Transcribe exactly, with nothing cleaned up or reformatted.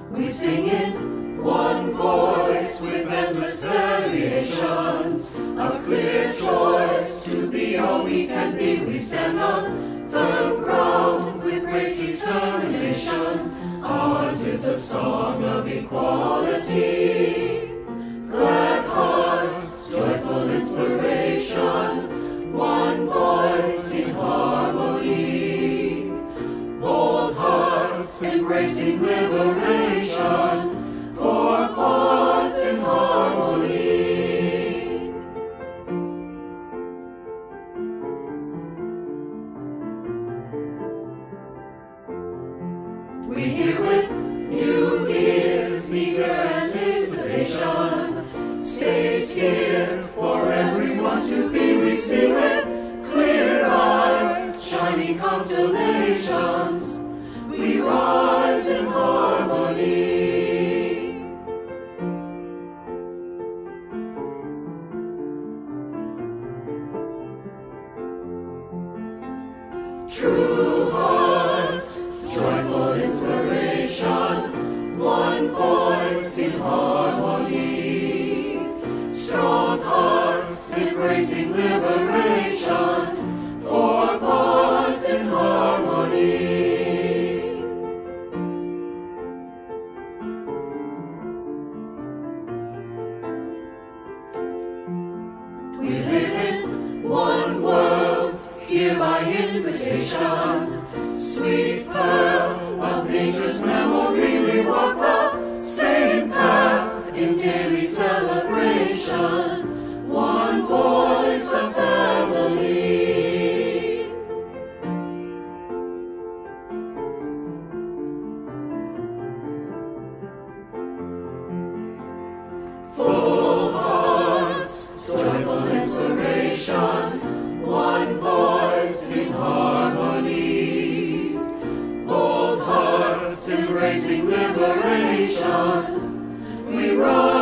We sing in one voice with endless variations, a clear choice to be all we can be. We stand on firm ground with great determination. Ours is a song of equality. Glad hearts, joyful inspiration, one voice in harmony. Bold hearts embracing liberation, four parts in harmony. We hear with new ears, eager anticipation. Space here for everyone to be. We see with clear eyes, shining constellations. We rise in harmony. True hearts, joyful inspiration, one voice in harmony. Strong hearts embracing liberation, four parts in harmony. We live in one world, here by invitation. Sweet pearl of nature's memory, we walk the same path in daily celebration. One voice of family. Full hearts, joyful inspiration, one voice in harmony. Bold hearts embracing liberation, we rise.